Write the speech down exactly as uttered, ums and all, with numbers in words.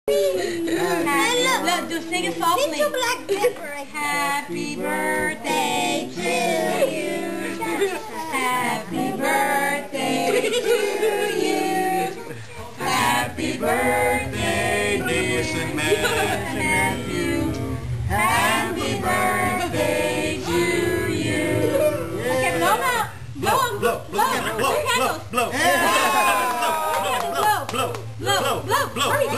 Look, look, just sing it softly. It's a black pepper. Happy birthday to you. Happy birthday to you. Happy birthday, niece and nephew. Happy birthday to you. Okay, blow out. Blow, blow, blow, blow, blow, blow, blow, blow, blow, blow, blow, blow, blow, blow, blow.